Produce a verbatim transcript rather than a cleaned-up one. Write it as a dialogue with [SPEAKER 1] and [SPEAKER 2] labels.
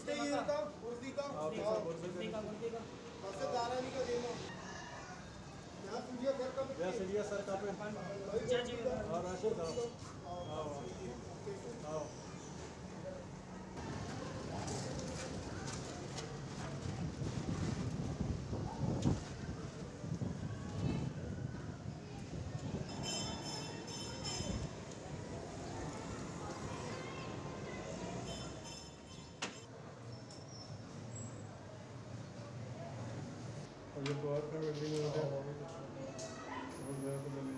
[SPEAKER 1] इससे ये का कुर्सी का
[SPEAKER 2] कुर्सी का कुर्सी का
[SPEAKER 1] बस दारानी का देना यहाँ सूर्य सर का
[SPEAKER 3] या सीरियस सर का पे
[SPEAKER 2] चाची
[SPEAKER 3] और राशिद आओ आओ आओ और ये बाहर का बिल्डिंग है